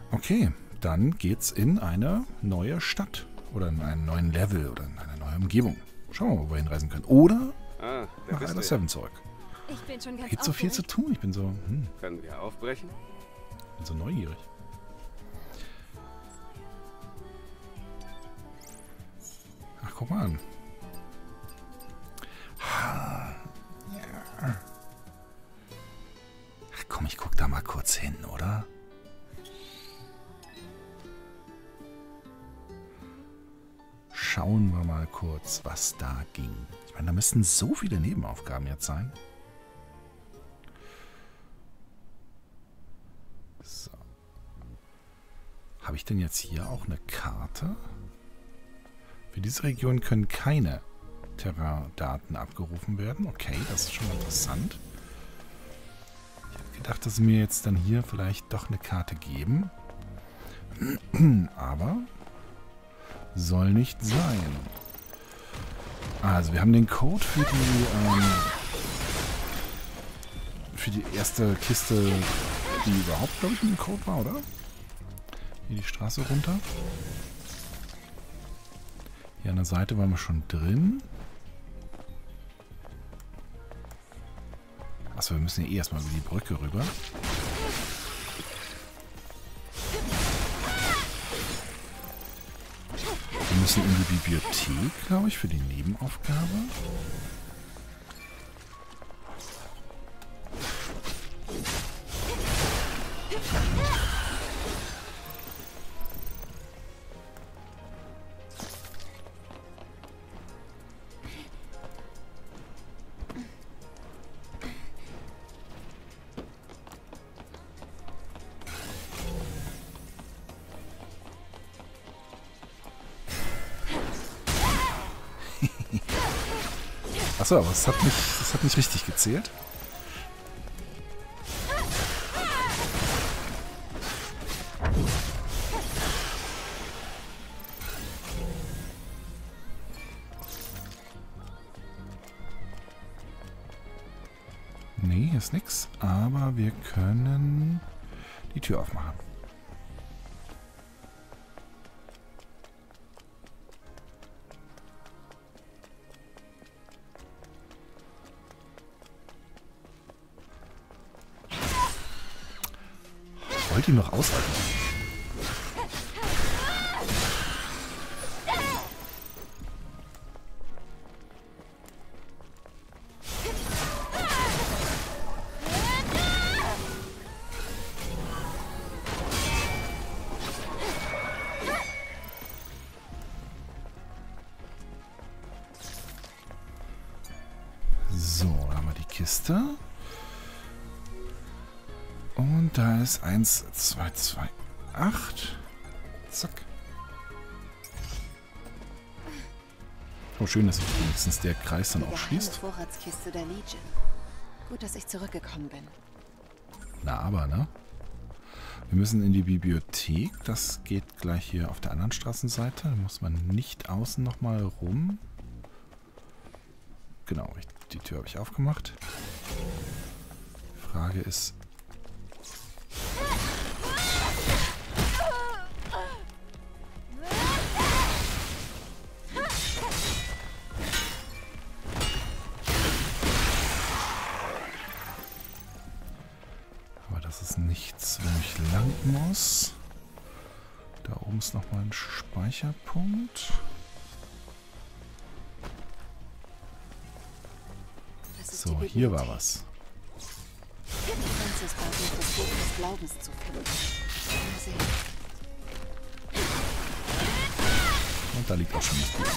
Okay, dann geht's in eine neue Stadt. Oder in einen neuen Level oder in eine neue Umgebung. Schauen wir mal, wo wir hinreisen können. Oder nach Isla 7 zurück. Ich bin schon Da ganz gibt so viel zu tun. Ich bin so, Können wir aufbrechen? bin so neugierig. Ach, guck mal an. Ach, komm, ich guck da mal kurz hin, oder? Schauen wir mal kurz, was da ging. Ich meine, da müssten so viele Nebenaufgaben jetzt sein. So. Habe ich denn jetzt hier auch eine Karte? Für diese Region können keine Terrain-Daten abgerufen werden. Okay, das ist schon mal interessant. Ich hätte gedacht, dass sie mir jetzt dann hier vielleicht doch eine Karte geben. Aber soll nicht sein. Also, wir haben den Code für die erste Kiste, die überhaupt, glaube ich, ein Code war, oder? Hier die Straße runter. Hier an der Seite waren wir schon drin. Achso, wir müssen ja erstmal über die Brücke rüber. Wir müssen in die Bibliothek, glaube ich, für die Nebenaufgabe. Achso, aber das hat nicht richtig gezählt. Nee, hier ist nix. Aber wir können die Tür aufmachen. Wollte ihn noch aushalten. So, da haben wir die Kiste. Und da ist 1, 2, 2, 8. Zack. Oh, schön, dass sich wenigstens der Kreis dann auch schließt. Vorratskiste der Legion. Gut, dass ich zurückgekommen bin. Na, aber, ne? Wir müssen in die Bibliothek. Das geht gleich hier auf der anderen Straßenseite. Da muss man nicht außen nochmal rum. Genau, die Tür habe ich aufgemacht. Frage ist... Das ist nichts, wo ich lang muss. Da oben ist nochmal ein Speicherpunkt. So, hier war was. Das Buch des Glaubens zu finden. Mal sehen. Und da liegt auch schon das Buch.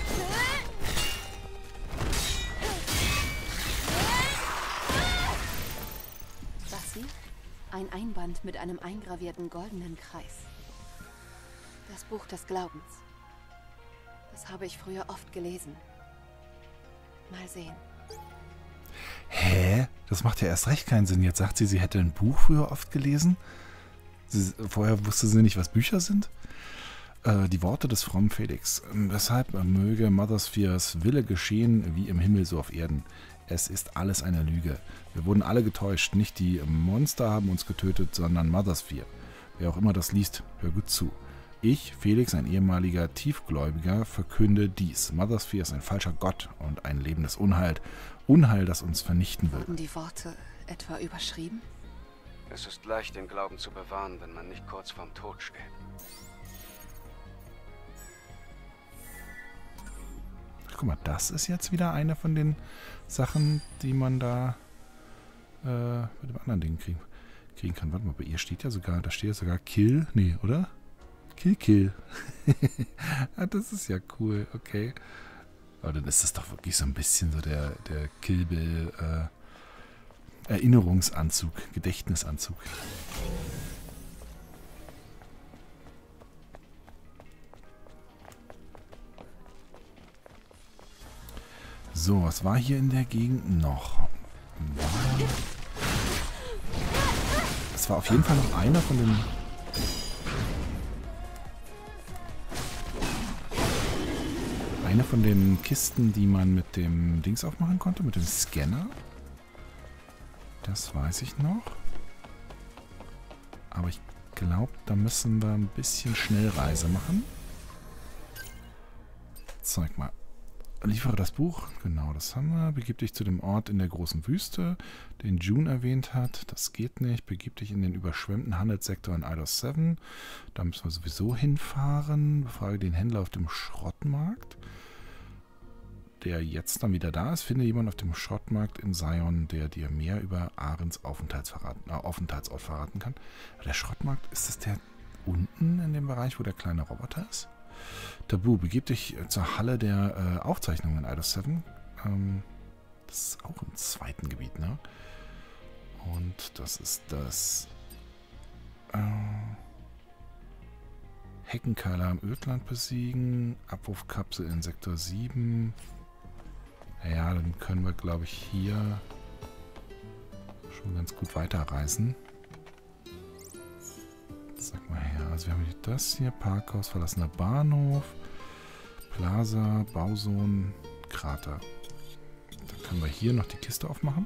Ein Einband mit einem eingravierten goldenen Kreis. Das Buch des Glaubens. Das habe ich früher oft gelesen. Mal sehen. Hä? Das macht ja erst recht keinen Sinn. Jetzt sagt sie, sie hätte ein Buch früher oft gelesen. Vorher wusste sie nicht, was Bücher sind. Die Worte des frommen Felix. Weshalb möge Motherspheres Wille geschehen, wie im Himmel so auf Erden. Es ist alles eine Lüge. Wir wurden alle getäuscht. Nicht die Monster haben uns getötet, sondern Mothersphere. Wer auch immer das liest, hör gut zu. Ich, Felix, ein ehemaliger Tiefgläubiger, verkünde dies. Mothersphere ist ein falscher Gott und ein lebendes Unheil. Unheil, das uns vernichten will. Wurden die Worte etwa überschrieben? Es ist leicht, den Glauben zu bewahren, wenn man nicht kurz vorm Tod steht. Guck mal, das ist jetzt wieder eine von den Sachen, die man da mit dem anderen Ding kriegen kann. Warte mal, bei ihr steht ja sogar, da steht ja sogar Kill. Nee, oder? Kill. Ja, das ist ja cool, okay. Aber dann ist das doch wirklich so ein bisschen so der Kill Bill Erinnerungsanzug, Gedächtnisanzug. So, was war hier in der Gegend noch? Es war auf jeden Fall noch einer von den... Eine von den Kisten, die man mit dem Dings aufmachen konnte, mit dem Scanner. Das weiß ich noch. Aber ich glaube, da müssen wir ein bisschen Schnellreise machen. Zeig mal. Liefere das Buch. Genau, das haben wir. Begib dich zu dem Ort in der großen Wüste, den June erwähnt hat. Das geht nicht. Begib dich in den überschwemmten Handelssektor in Eidos 7. Da müssen wir sowieso hinfahren. Befrage den Händler auf dem Schrottmarkt, der jetzt dann wieder da ist. Finde jemanden auf dem Schrottmarkt in Sion, der dir mehr über Ahrens Aufenthaltsort verraten kann. Der Schrottmarkt, ist das der unten in dem Bereich, wo der kleine Roboter ist? Tabu, begib dich zur Halle der Aufzeichnungen in Eidos 7. Das ist auch im zweiten Gebiet, ne? Und das ist das Heckenkeiler im Ödland besiegen. Abwurfkapsel in Sektor 7. Ja, dann können wir, glaube ich, hier schon ganz gut weiterreisen. Sag mal her. Also wir haben das hier. Parkhaus, verlassener Bahnhof. Plaza, Bausohn, Krater. Dann können wir hier noch die Kiste aufmachen.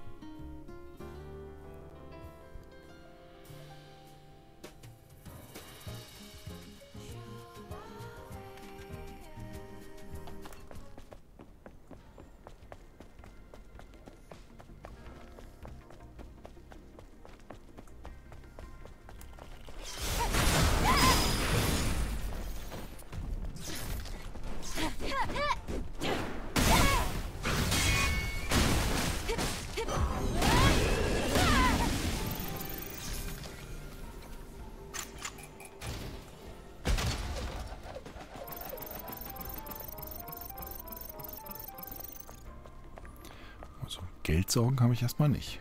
Geldsorgen habe ich erstmal nicht.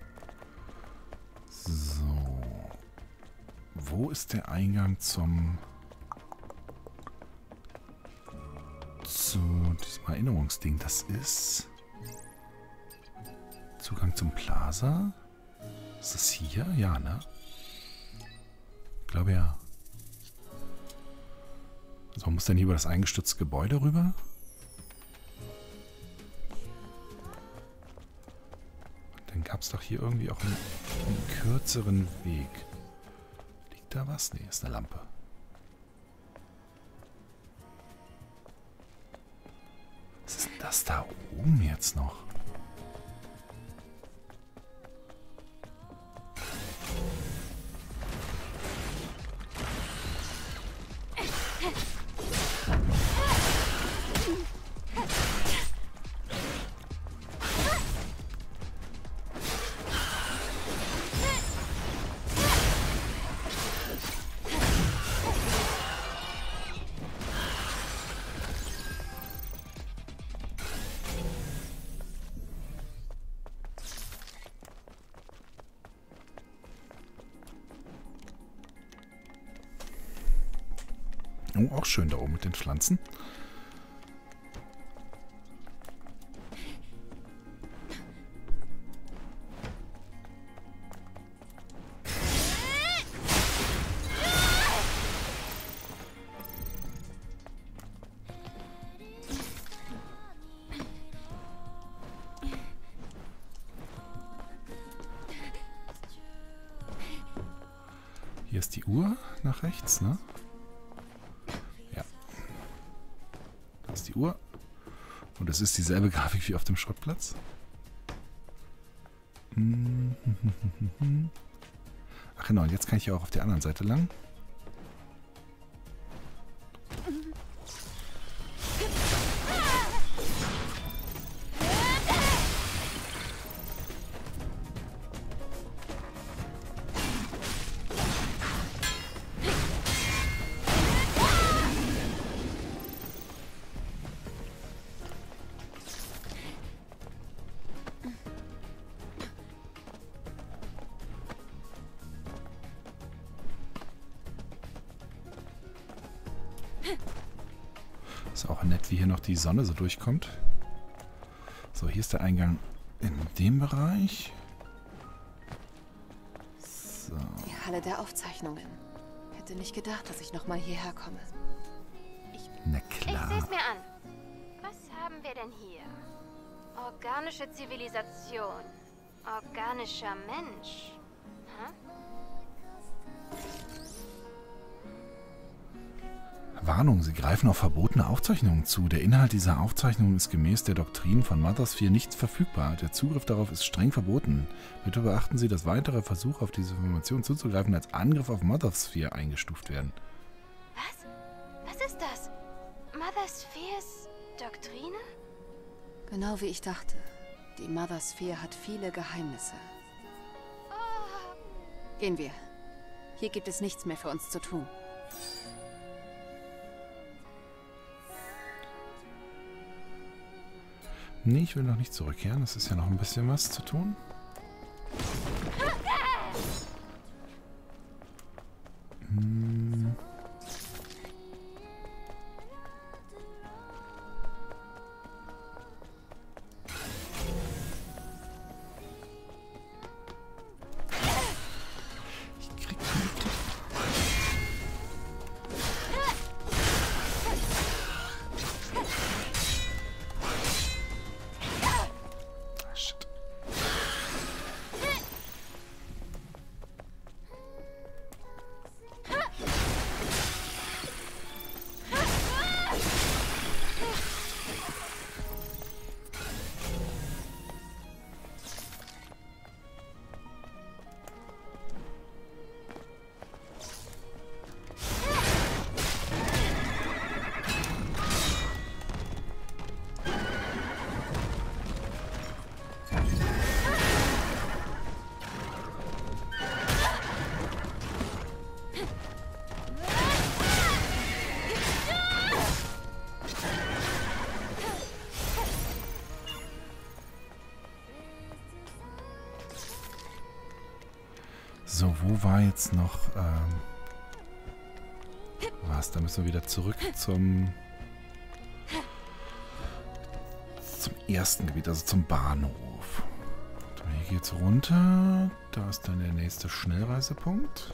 So. Wo ist der Eingang zu diesem Erinnerungsding? Das ist Zugang zum Plaza. Ist das hier? Ja, ne? Ich glaube ja. Also man muss dann hier über das eingestürzte Gebäude rüber. Dann gab es doch hier irgendwie auch einen kürzeren Weg. Liegt da was? Nee, ist eine Lampe. Was ist denn das da oben jetzt noch? Oh, auch schön da oben mit den Pflanzen. Hier Hier ist die Uhr nach rechts, ne? Ja. Da ist die Uhr. Und es ist dieselbe Grafik wie auf dem Schrottplatz. Ach genau, und jetzt kann ich ja auch auf der anderen Seite lang. Ist auch nett, wie hier noch die Sonne so durchkommt. So, hier ist der Eingang in dem Bereich. So. Die Halle der Aufzeichnungen. Hätte nicht gedacht, dass ich nochmal hierher komme. Na klar. Ich seh's mir an. Was haben wir denn hier? Organische Zivilisation. Organischer Mensch. Hm? Warnung, Sie greifen auf verbotene Aufzeichnungen zu. Der Inhalt dieser Aufzeichnungen ist gemäß der Doktrin von Mothersphere nicht verfügbar. Der Zugriff darauf ist streng verboten. Bitte beachten Sie, dass weitere Versuche auf diese Information zuzugreifen als Angriff auf Mothersphere eingestuft werden. Was? Was ist das? Motherspheres Doktrine? Genau wie ich dachte. Die Mothersphere hat viele Geheimnisse. Gehen wir. Hier gibt es nichts mehr für uns zu tun. Nee, ich will noch nicht zurückkehren. Es ist ja noch ein bisschen was zu tun. Ich krieg nicht. Shit. So, wo war jetzt noch was? Da müssen wir wieder zurück zum ersten Gebiet, also zum Bahnhof. Hier geht's runter. Da ist dann der nächste Schnellreisepunkt.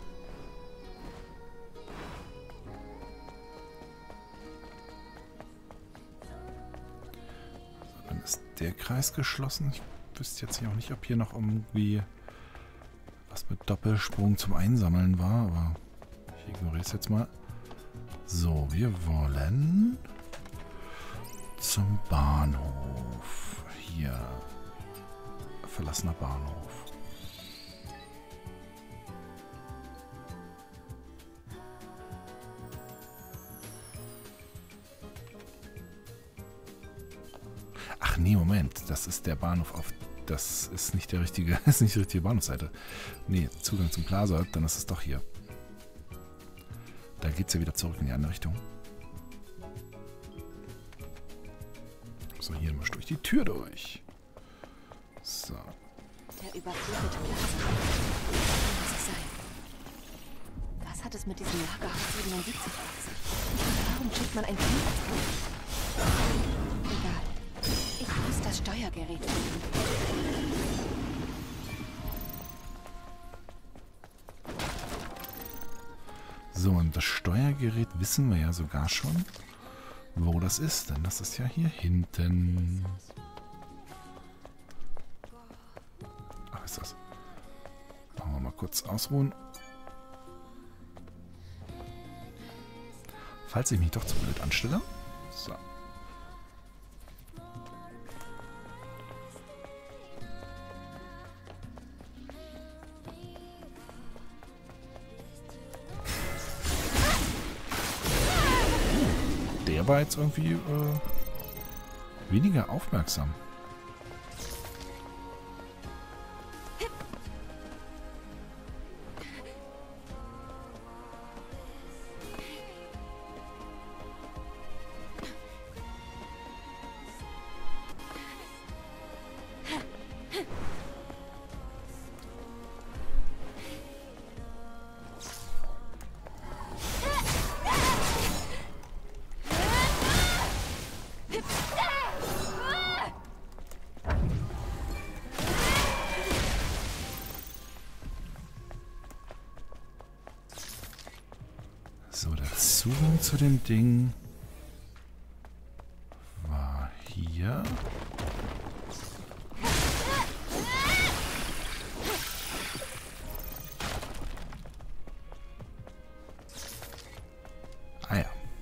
So, dann ist der Kreis geschlossen. Ich wüsste jetzt auch nicht, ob hier noch irgendwie was mit Doppelsprung zum Einsammeln war, aber ich ignoriere es jetzt mal. So, wir wollen zum Bahnhof. Hier. Verlassener Bahnhof. Ach nee, Moment. Das ist der Bahnhof auf... Das ist nicht der richtige... ist nicht die richtige Bahnhofsseite. Nee, Zugang zum Plaza. Dann ist es doch hier. Da geht es ja wieder zurück in die andere Richtung. So, hier muss durch die Tür durch. So. Der überflutete Plaza. Was muss es sein? Was hat es mit diesem Lagerhaus 77 auf sich? Warum schickt man ein Team als Boot? Egal. Ich muss das Steuergerät finden. So, und das Steuergerät wissen wir ja sogar schon, wo das ist. Denn das ist ja hier hinten. Ach, ist das. Machen wir mal kurz ausruhen. Falls ich mich doch zu blöd anstelle. So. Der war jetzt irgendwie weniger aufmerksam. So, der Zugang zu dem Ding war hier. Ah ja.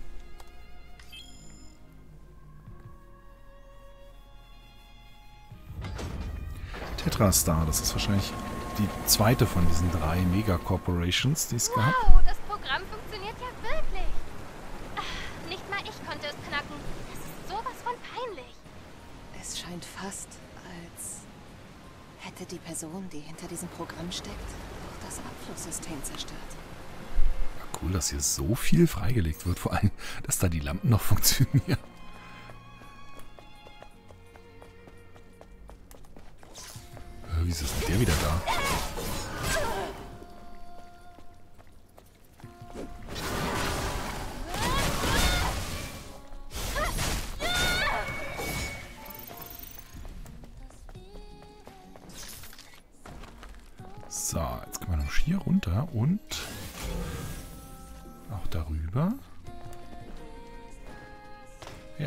Tetrastar, das ist wahrscheinlich die zweite von diesen 3 Mega-Corporations, die es gab. Wow, das Programm funktioniert ja wirklich. Ach, nicht mal ich konnte es knacken. Das ist sowas von peinlich. Es scheint fast, als hätte die Person, die hinter diesem Programm steckt, auch das Abflusssystem zerstört. Cool, dass hier so viel freigelegt wird. Vor allem, dass da die Lampen noch funktionieren. Wieso ist denn der wieder da? So, jetzt können wir noch hier runter und auch darüber. Ja.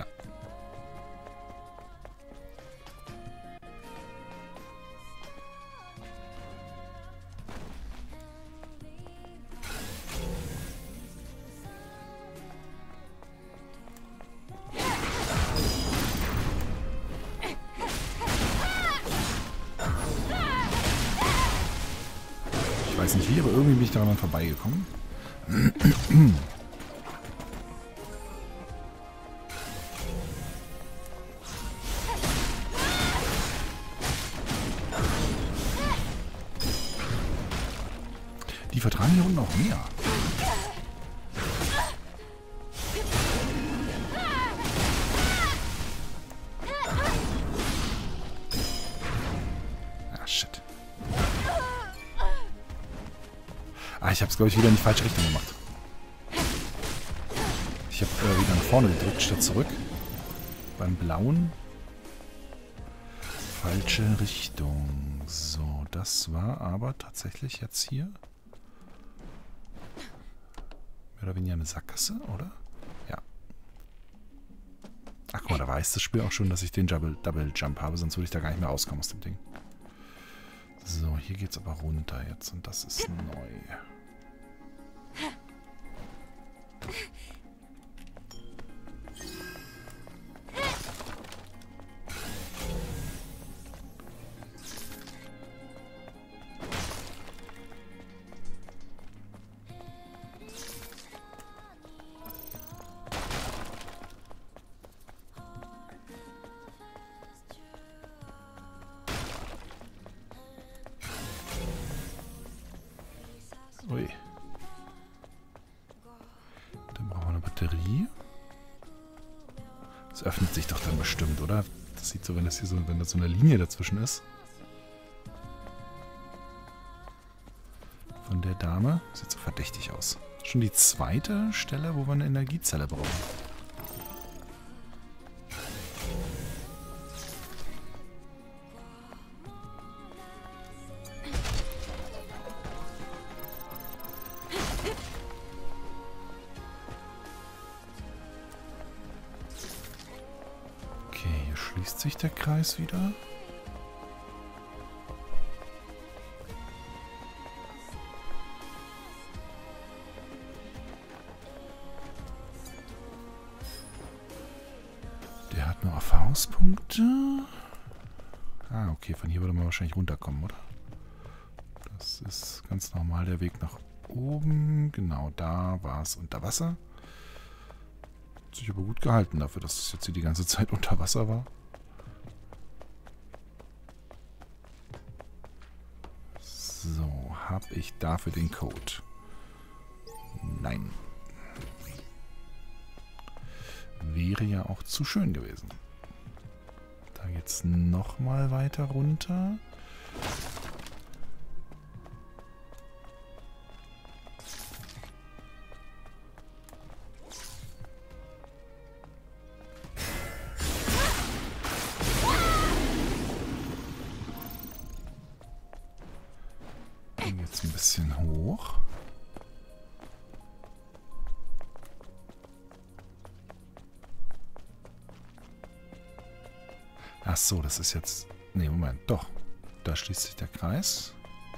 Ich weiß nicht wie, aber irgendwie bin ich daran vorbeigekommen. Die vertragen hier unten auch mehr. Ah, shit. Ah, ich habe es, glaube ich, wieder in die falsche Richtung gemacht. Ich habe wieder nach vorne gedrückt statt zurück. Beim blauen. Falsche Richtung. So, das war aber tatsächlich jetzt hier. Mehr oder weniger eine Sackgasse, oder? Ja. Ach guck mal, da weiß das Spiel auch schon, dass ich den Double Jump habe, sonst würde ich da gar nicht mehr rauskommen aus dem Ding. So, hier geht's aber runter jetzt und das ist neu. Ui. Dann brauchen wir eine Batterie. Das öffnet sich doch dann bestimmt, oder? Das sieht so, wenn das hier so, wenn da so eine Linie dazwischen ist. Von der Dame. Sieht so verdächtig aus. Schon die zweite Stelle, wo wir eine Energiezelle brauchen. Schließt sich der Kreis wieder? Auspunkte. Ah, okay, von hier würde man wahrscheinlich runterkommen, oder? Das ist ganz normal der Weg nach oben. Genau, da war es unter Wasser. Hat sich aber gut gehalten dafür, dass es jetzt hier die ganze Zeit unter Wasser war. So, habe ich dafür den Code? Nein. Wäre ja auch zu schön gewesen. Da geht's nochmal weiter runter. Jetzt ein bisschen hoch. Ach so, das ist jetzt... Ne, Moment, doch. Da schließt sich der Kreis.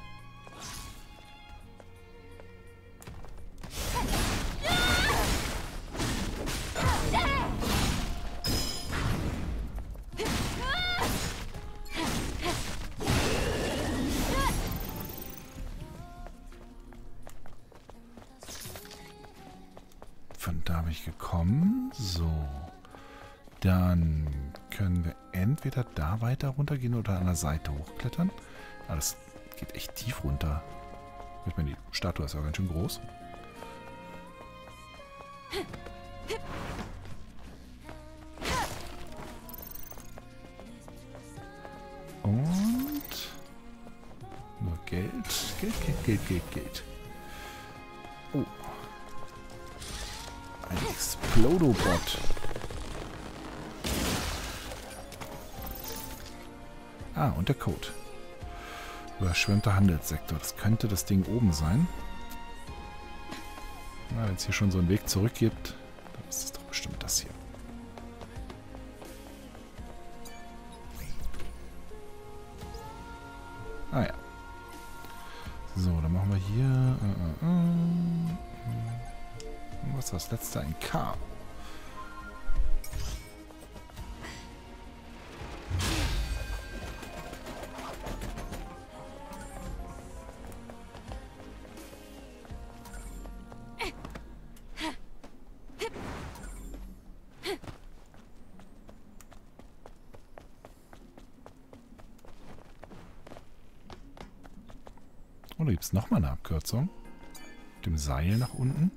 Von da bin ich gekommen. So. Dann können wir entweder da weiter runtergehen oder an der Seite hochklettern. Aber das geht echt tief runter. Ich meine, die Statue ist ja ganz schön groß. Und nur Geld. Geld. Oh. Ein Explodobot. Ah, und der Code. Überschwemmter Handelssektor. Das könnte das Ding oben sein. Na, wenn es hier schon so einen Weg zurück gibt, dann ist es doch bestimmt das hier. Ah ja. So, dann machen wir hier... Was ist das letzte? Ein K. Oder gibt es nochmal eine Abkürzung? Mit dem Seil nach unten?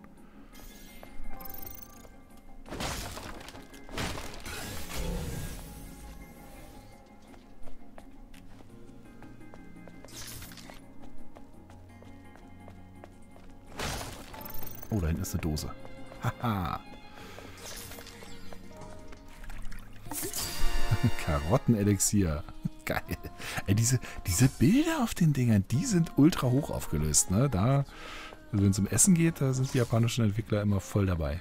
Oh, da hinten ist eine Dose. Haha. Karottenelixier. Geil. Ey, diese Bilder auf den Dingern, die sind ultra hoch aufgelöst, ne? Da, also wenn es um Essen geht, da sind die japanischen Entwickler immer voll dabei.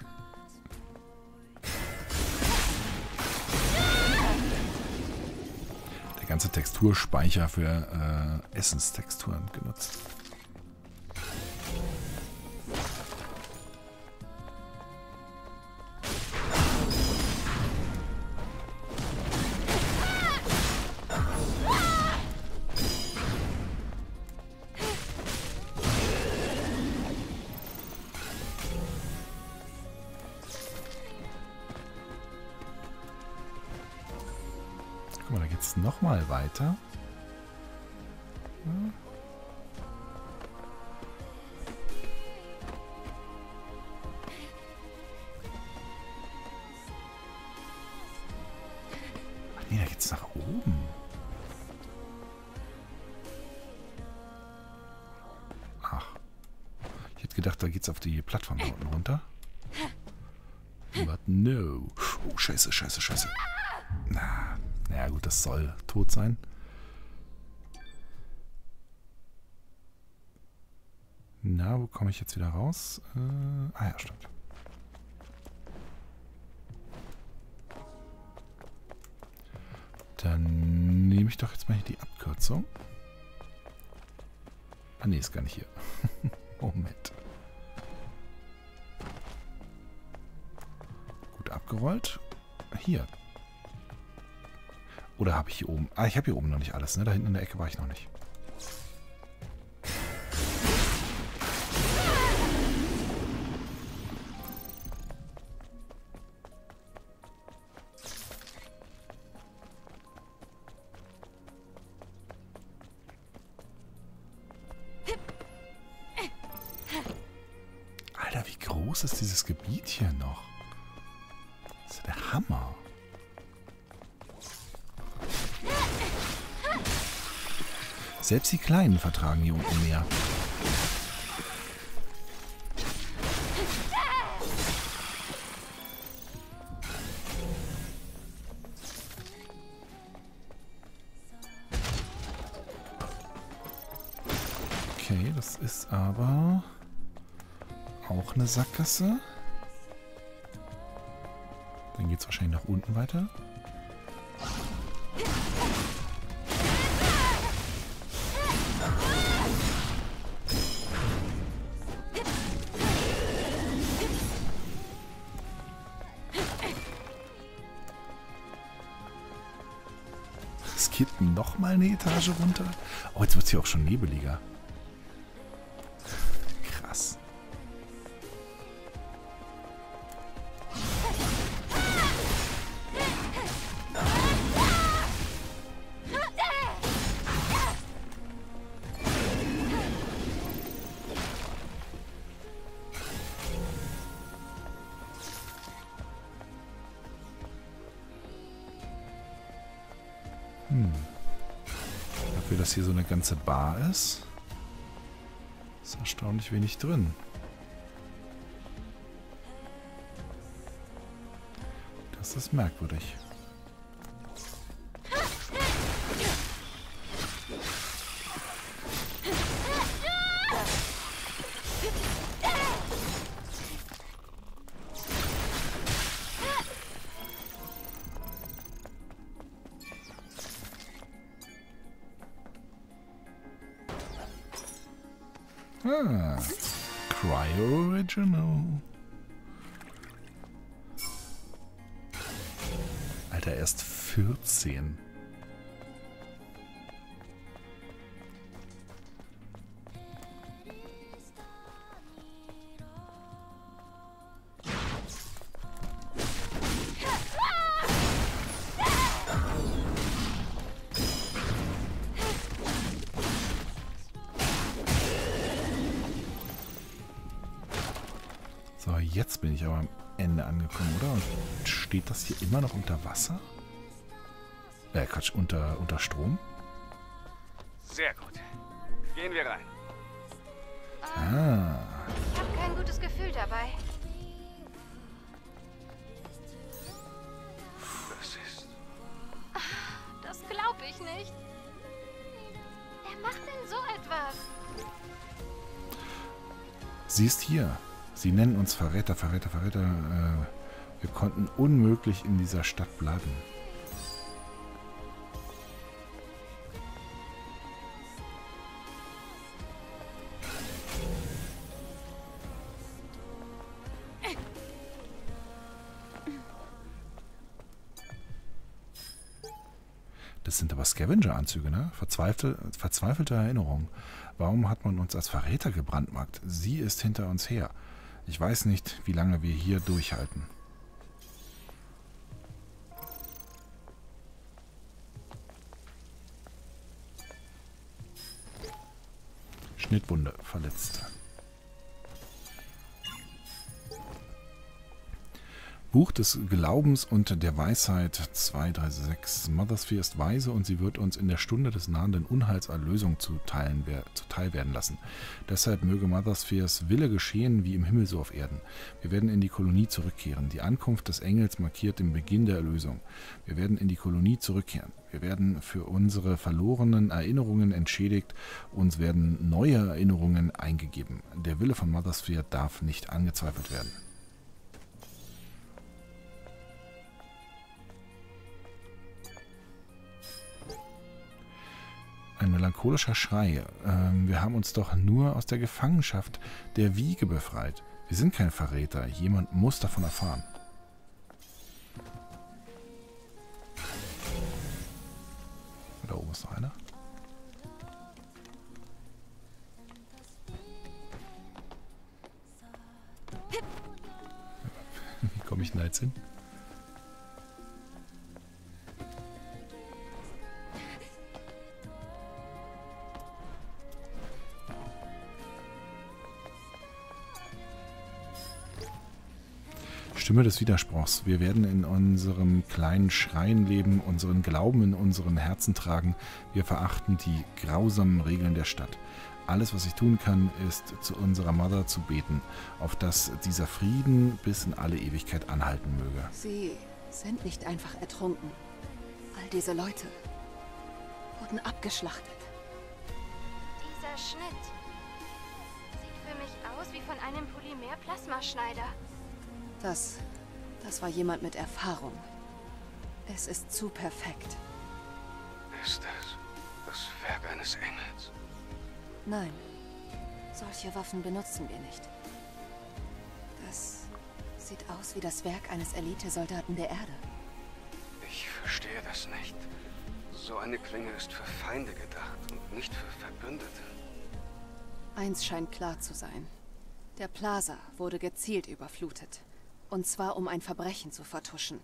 Der ganze Texturspeicher für Essenstexturen genutzt. Guck mal, da geht es nochmal weiter. Ja. Ach nee, da geht es nach oben. Ach. Ich hätte gedacht, da geht's auf die Plattform da unten runter. But no. Oh, scheiße. Naja, gut, das soll tot sein. Na, wo komme ich jetzt wieder raus? Ah ja, stimmt. Dann nehme ich doch jetzt mal hier die Abkürzung. Ah, nee, ist gar nicht hier. Moment. Gut abgerollt. Hier. Oder habe ich hier oben... Ah, ich habe hier oben noch nicht alles, ne? Da hinten in der Ecke war ich noch nicht. Alter, wie groß ist dieses Gebiet hier noch? Das ist ja der Hammer. Selbst die Kleinen vertragen hier unten mehr. Okay, das ist aber auch eine Sackgasse. Dann geht es wahrscheinlich nach unten weiter. Es geht noch mal eine Etage runter. Oh, jetzt wird es hier auch schon nebeliger. Krass. Dafür, dass hier so eine ganze Bar ist erstaunlich wenig drin. Das ist merkwürdig. Ah, Cryo Original. Alter, erst 14. So, jetzt bin ich aber am Ende angekommen, oder? Und steht das hier immer noch unter Wasser? Quatsch, unter Strom? Sehr gut. Gehen wir rein. Ah. Ich habe kein gutes Gefühl dabei. Das ist... Das glaube ich nicht. Wer macht denn so etwas? Sie ist hier. Sie nennen uns Verräter, Verräter, Verräter. Wir konnten unmöglich in dieser Stadt bleiben. Das sind aber Scavenger-Anzüge, ne? Verzweifelte Erinnerung. Warum hat man uns als Verräter gebrandmarkt? Sie ist hinter uns her. Ich weiß nicht, wie lange wir hier durchhalten. Schnittwunde, Verletzte. Buch des Glaubens und der Weisheit 236. Mothersphere ist weise und sie wird uns in der Stunde des nahenden Unheils Erlösung zuteil werden lassen. Deshalb möge Motherspheres Wille geschehen wie im Himmel so auf Erden. Wir werden in die Kolonie zurückkehren. Die Ankunft des Engels markiert den Beginn der Erlösung. Wir werden in die Kolonie zurückkehren. Wir werden für unsere verlorenen Erinnerungen entschädigt. Uns werden neue Erinnerungen eingegeben. Der Wille von Mothersphere darf nicht angezweifelt werden. Ein melancholischer Schrei. Wir haben uns doch nur aus der Gefangenschaft der Wiege befreit. Wir sind kein Verräter. Jemand muss davon erfahren. Da oben ist noch einer. Wie komme ich denn da jetzt hin? Stimme des Widerspruchs. Wir werden in unserem kleinen Schrein leben, unseren Glauben in unseren Herzen tragen. Wir verachten die grausamen Regeln der Stadt. Alles, was ich tun kann, ist, zu unserer Mother zu beten, auf dass dieser Frieden bis in alle Ewigkeit anhalten möge. Sie sind nicht einfach ertrunken. All diese Leute wurden abgeschlachtet. Dieser Schnitt sieht für mich aus wie von einem Polymer-Plasmaschneider. Das war jemand mit Erfahrung. Es ist zu perfekt. Ist es das Werk eines Engels? Nein, solche Waffen benutzen wir nicht. Das sieht aus wie das Werk eines Elitesoldaten der Erde. Ich verstehe das nicht. So eine Klinge ist für Feinde gedacht und nicht für Verbündete. Eins scheint klar zu sein. Der Plaza wurde gezielt überflutet. Und zwar, um ein Verbrechen zu vertuschen.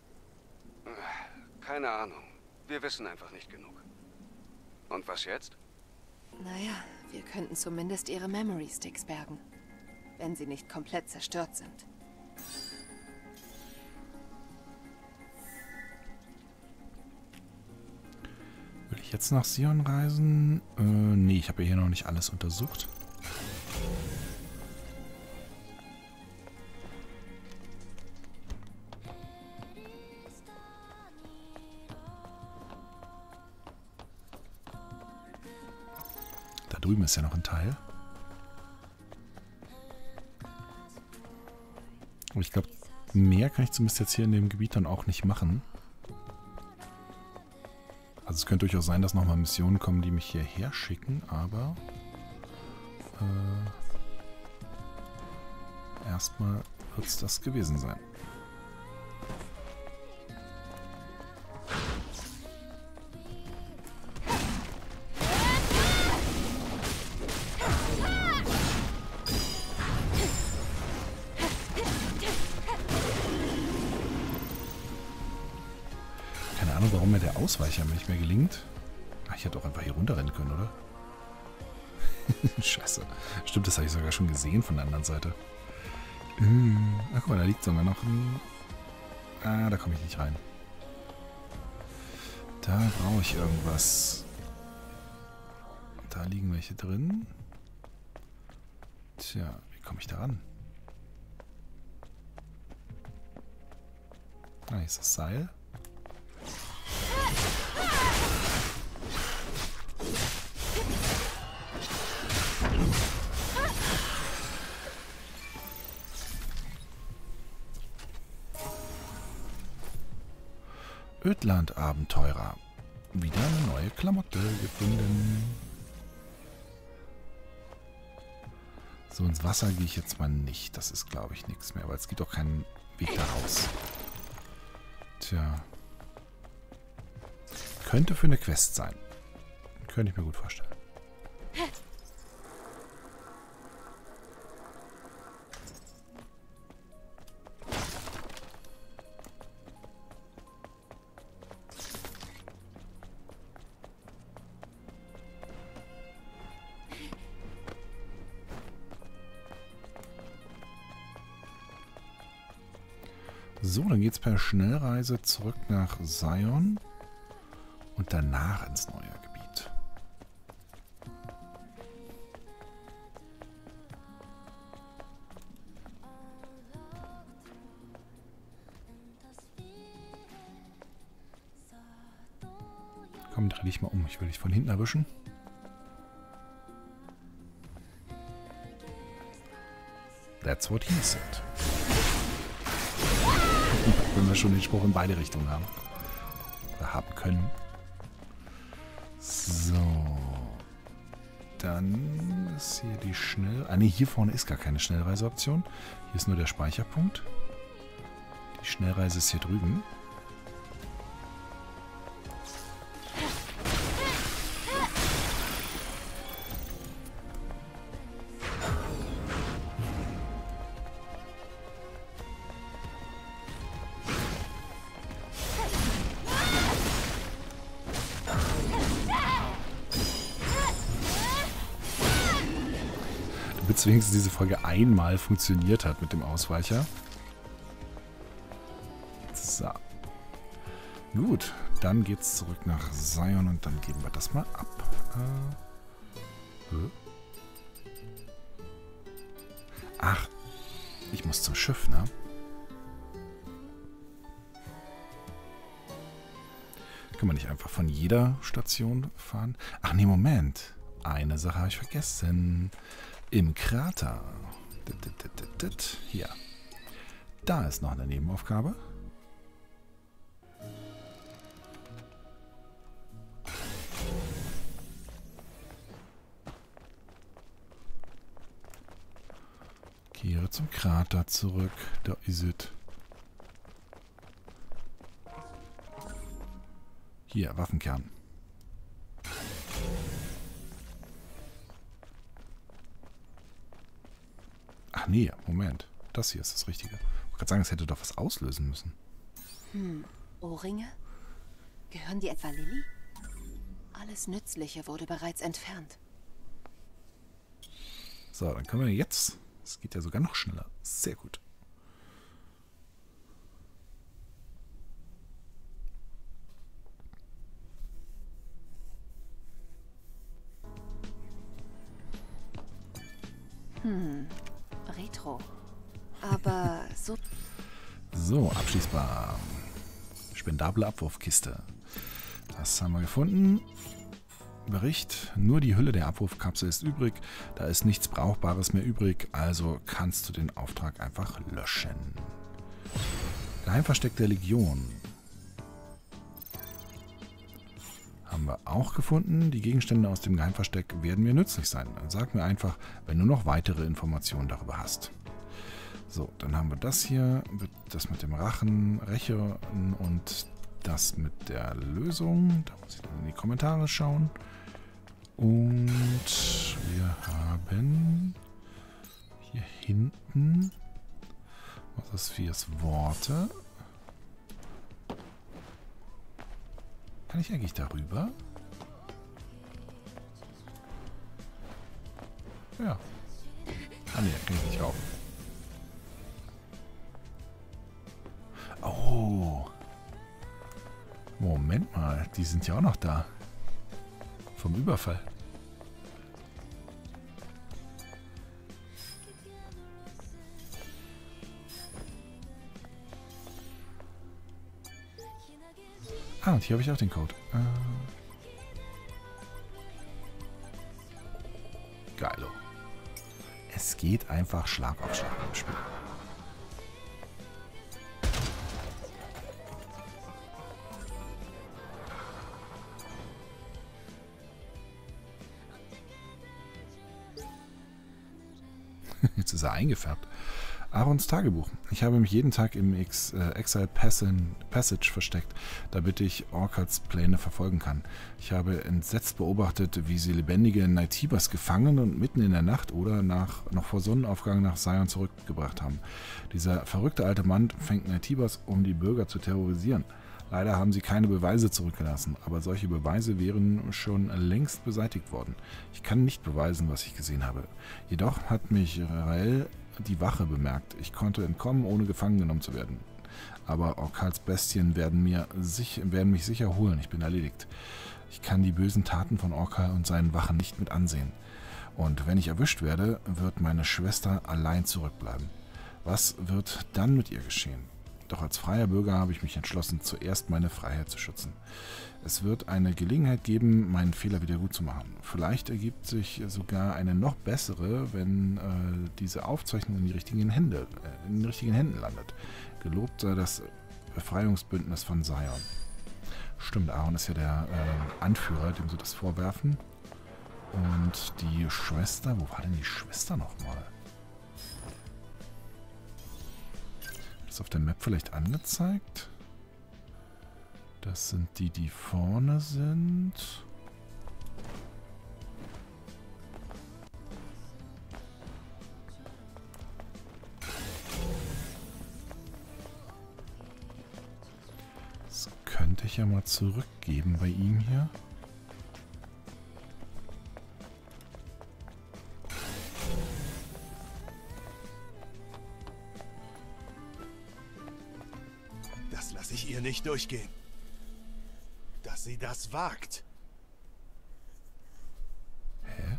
Keine Ahnung. Wir wissen einfach nicht genug. Und was jetzt? Naja, wir könnten zumindest ihre Memory Sticks bergen. Wenn sie nicht komplett zerstört sind. Will ich jetzt nach Sion reisen? Nee, ich habe ja hier noch nicht alles untersucht. Da drüben ist ja noch ein Teil. Aber ich glaube, mehr kann ich zumindest jetzt hier in dem Gebiet dann auch nicht machen. Also es könnte durchaus sein, dass nochmal Missionen kommen, die mich hierher schicken, aber erstmal wird es das gewesen sein. Keine Ahnung, warum mir der Ausweicher nicht mehr gelingt. Ach, ich hätte auch einfach hier runterrennen können, oder? Scheiße. Stimmt, das habe ich sogar schon gesehen von der anderen Seite. Ach, guck mal, da liegt sogar noch ein... Ah, da komme ich nicht rein. Da brauche ich irgendwas. Da liegen welche drin. Tja, wie komme ich da ran? Ah, hier ist das Seil. Ödland-Abenteurer. Wieder eine neue Klamotte gefunden. So, ins Wasser gehe ich jetzt mal nicht. Das ist, glaube ich, nichts mehr, weil es gibt auch keinen Weg da raus. Tja. Könnte für eine Quest sein. Könnte ich mir gut vorstellen. So, dann geht's per Schnellreise zurück nach Sion und danach ins neue Gebiet. Komm, dreh dich mal um. Ich will dich von hinten erwischen. That's what he said. Wenn wir schon den Spruch in beide Richtungen haben. Oder haben können. So. Dann ist hier die Schnell... Ah ne, hier vorne ist gar keine Schnellreiseoption. Hier ist nur der Speicherpunkt. Die Schnellreise ist hier drüben. damit es wenigstens diese Folge einmal funktioniert hat mit dem Ausweicher. So. Gut, dann geht's zurück nach Zion und dann geben wir das mal ab. Ach, ich muss zum Schiff, ne? Kann man nicht einfach von jeder Station fahren? Ach nee, Moment. Eine Sache habe ich vergessen. Im Krater. Hier. Da ist noch eine Nebenaufgabe. Kehre zum Krater zurück. Da ist es. Hier, Waffenkern. Ach nee, Moment. Das hier ist das Richtige. Ich wollte gerade sagen, es hätte doch was auslösen müssen. Ohrringe? Gehören die etwa Lilly? Alles Nützliche wurde bereits entfernt. So, dann können wir jetzt... Es geht ja sogar noch schneller. Sehr gut. Retro. Aber so... So, abschließbar. Spendable Abwurfkiste. Das haben wir gefunden. Bericht, nur die Hülle der Abwurfkapsel ist übrig. Da ist nichts Brauchbares mehr übrig, also kannst du den Auftrag einfach löschen. Geheimversteck der Legion. Haben wir auch gefunden. Die Gegenstände aus dem Geheimversteck werden mir nützlich sein. Sag mir einfach, wenn du noch weitere Informationen darüber hast. So, dann haben wir das hier, das mit dem Rachen, Rächer und das mit der Lösung. Da muss ich dann in die Kommentare schauen. Und wir haben hier hinten, was ist fürs Worte? Kann ich eigentlich darüber? Ja. Ah ne, kann ich nicht rauf. Oh. Moment mal, die sind ja auch noch da. Vom Überfall. Ah, und hier habe ich auch den Code. Geilo. Es geht einfach Schlag auf Schlag im Spiel. Jetzt ist er eingefärbt. Aarons Tagebuch. Ich habe mich jeden Tag im Exile Passage versteckt, damit ich Orchards Pläne verfolgen kann. Ich habe entsetzt beobachtet, wie sie lebendige Naytibas gefangen und mitten in der Nacht oder noch vor Sonnenaufgang nach Zion zurückgebracht haben. Dieser verrückte alte Mann fängt Naytibas, um die Bürger zu terrorisieren. Leider haben sie keine Beweise zurückgelassen, aber solche Beweise wären schon längst beseitigt worden. Ich kann nicht beweisen, was ich gesehen habe. Jedoch hat mich Rael die Wache bemerkt. Ich konnte entkommen, ohne gefangen genommen zu werden. Aber Orchards Bestien werden mich sicher holen. Ich bin erledigt. Ich kann die bösen Taten von Orchard und seinen Wachen nicht mit ansehen. Und wenn ich erwischt werde, wird meine Schwester allein zurückbleiben. Was wird dann mit ihr geschehen? Doch als freier Bürger habe ich mich entschlossen, zuerst meine Freiheit zu schützen. Es wird eine Gelegenheit geben, meinen Fehler wieder gut zu machen. Vielleicht ergibt sich sogar eine noch bessere, wenn diese Aufzeichnung in den richtigen Händen landet. Gelobt sei das Befreiungsbündnis von Zion. Stimmt, Aaron ist ja der Anführer, dem sie das vorwerfen. Und die Schwester, wo war denn die Schwester nochmal? Ist auf der Map vielleicht angezeigt? Das sind die, die vorne sind. Das könnte ich ja mal zurückgeben bei ihm hier. Das lasse ich ihr nicht durchgehen. Dass sie das wagt. Hä?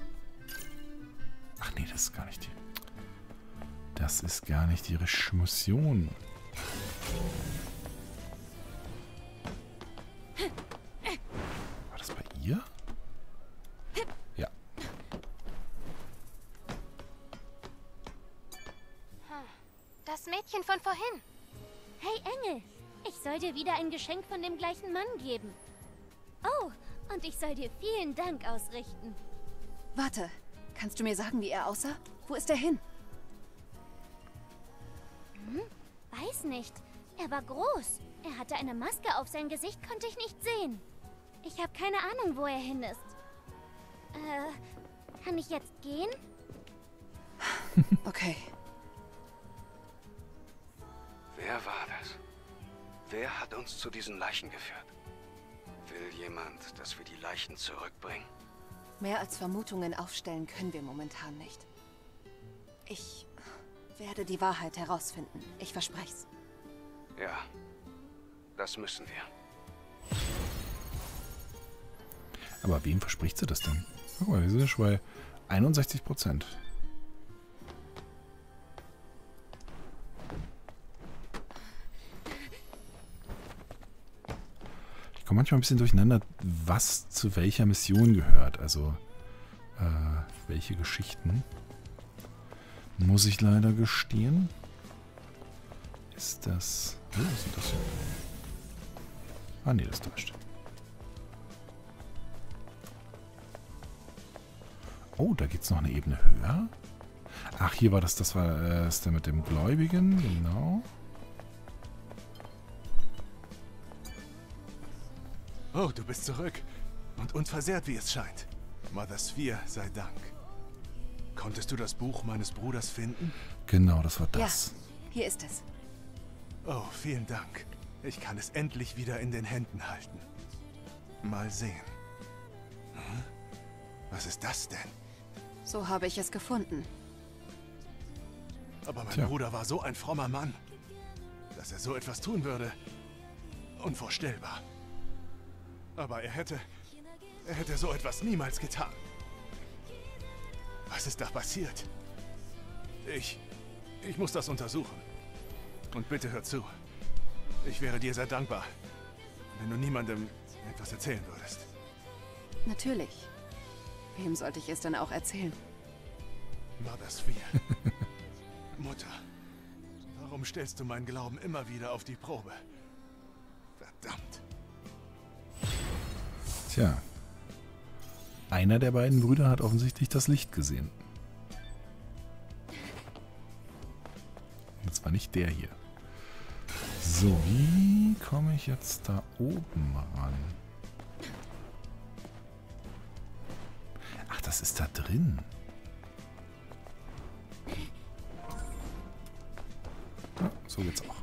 Ach nee, das ist gar nicht die... Das ist gar nicht ihre Mission. War das bei ihr? Ja. Das Mädchen von vorhin. Hey Engel, ich soll dir wieder ein Geschenk von dem gleichen Mann geben. Oh, und ich soll dir vielen Dank ausrichten. Warte, kannst du mir sagen, wie er aussah? Wo ist er hin? Weiß nicht. Er war groß. Er hatte eine Maske auf, sein Gesicht konnte ich nicht sehen. Ich habe keine Ahnung, wo er hin ist. Kann ich jetzt gehen? Okay. Wer war das? Wer hat uns zu diesen Leichen geführt? Will jemand, dass wir die Leichen zurückbringen? Mehr als Vermutungen aufstellen können wir momentan nicht. Ich werde die Wahrheit herausfinden. Ich verspreche es. Ja, das müssen wir. Aber wem verspricht sie das denn? Guck mal, wir sind schon bei 61%. Ich komme manchmal ein bisschen durcheinander, was zu welcher Mission gehört. Also, welche Geschichten. Muss ich leider gestehen. Ist das... Oh, was ist das hier? Ah, nee, das täuscht. Oh, da geht es noch eine Ebene höher. Ach, hier war das war das der mit dem Gläubigen, genau. Oh, du bist zurück. Und unversehrt, wie es scheint. Mother Sphere sei Dank. Konntest du das Buch meines Bruders finden? Genau, das war das. Ja, hier ist es. Oh, vielen Dank. Ich kann es endlich wieder in den Händen halten. Mal sehen. Hm? Was ist das denn? So habe ich es gefunden. Aber mein Bruder war so ein frommer Mann. Dass er so etwas tun würde. Unvorstellbar. Aber er hätte so etwas niemals getan. Was ist da passiert? Ich muss das untersuchen. Und bitte hör zu. Ich wäre dir sehr dankbar, wenn du niemandem etwas erzählen würdest. Natürlich. Wem sollte ich es denn auch erzählen? Mother Sphere. Mutter, warum stellst du meinen Glauben immer wieder auf die Probe? Verdammt. Tja. Einer der beiden Brüder hat offensichtlich das Licht gesehen. Das war nicht der hier. So, wie komme ich jetzt da oben ran? Ach, das ist da drin. Ja, so geht's auch.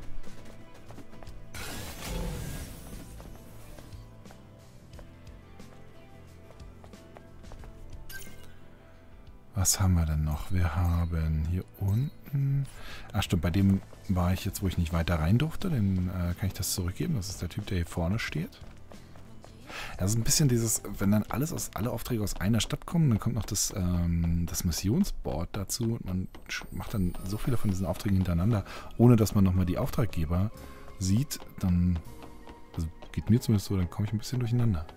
Was haben wir denn noch? Wir haben hier unten... Ach stimmt, bei dem war ich jetzt, wo ich nicht weiter rein durfte. Den kann ich das zurückgeben. Das ist der Typ, der hier vorne steht. Das ist ein bisschen dieses, wenn dann alle Aufträge aus einer Stadt kommen, dann kommt noch das Missionsboard dazu und man macht dann so viele von diesen Aufträgen hintereinander, ohne dass man nochmal die Auftraggeber sieht, dann, also geht mir zumindest so, dann komme ich ein bisschen durcheinander.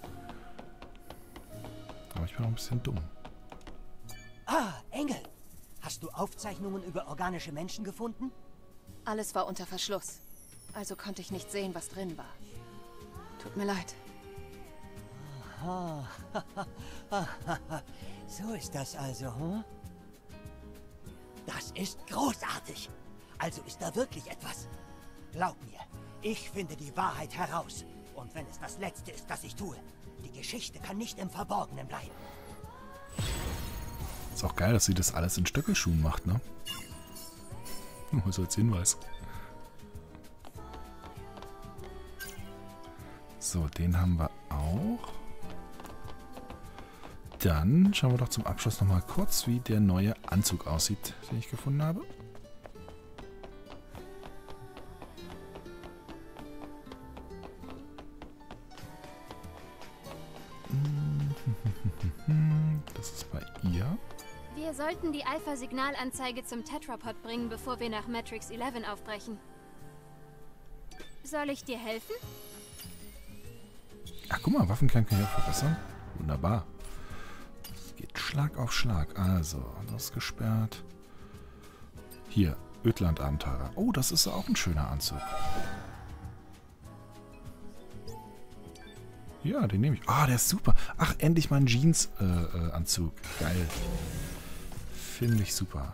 Aber ich bin auch ein bisschen dumm. Ah, Engel! Hast du Aufzeichnungen über organische Menschen gefunden? Alles war unter Verschluss. Also konnte ich nicht sehen, was drin war. Tut mir leid. Aha. So ist das also, hm? Das ist großartig. Also ist da wirklich etwas. Glaub mir, ich finde die Wahrheit heraus. Und wenn es das Letzte ist, das ich tue, die Geschichte kann nicht im Verborgenen bleiben. Ist auch geil, dass sie das alles in Stöckelschuhen macht, ne? Nur so als Hinweis. So, den haben wir auch. Dann schauen wir doch zum Abschluss nochmal kurz, wie der neue Anzug aussieht, den ich gefunden habe. Das ist bei ihr. Wir sollten die Alpha-Signalanzeige zum Tetrapod bringen, bevor wir nach Matrix 11 aufbrechen. Soll ich dir helfen? Ach, guck mal, Waffenkern kann ich auch verbessern. Wunderbar. Es geht Schlag auf Schlag. Also, das ist gesperrt. Hier, Ödland-Abenteurer. Oh, das ist auch ein schöner Anzug. Ja, den nehme ich. Ah, der ist super. Ach, endlich mal ein Jeans-Anzug. Geil. Finde ich super.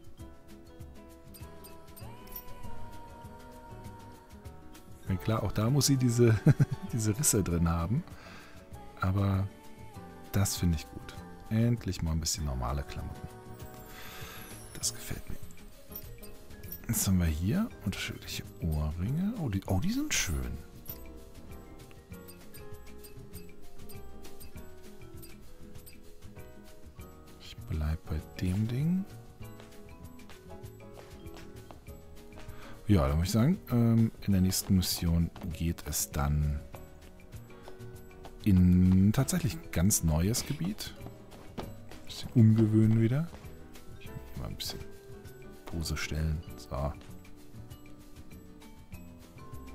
Ja, klar, auch da muss sie diese Risse drin haben. Aber das finde ich gut. Endlich mal ein bisschen normale Klamotten. Das gefällt mir. Jetzt haben wir hier unterschiedliche Ohrringe. Oh, die sind schön. Ich bleibe bei dem Ding. Ja, dann würde ich sagen, in der nächsten Mission geht es dann in tatsächlich ein ganz neues Gebiet. Ein bisschen umgewöhnen wieder. Ich muss mal ein bisschen Pose stellen. So.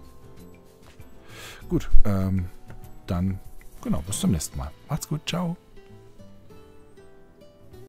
Gut, dann, genau, bis zum nächsten Mal. Macht's gut, ciao.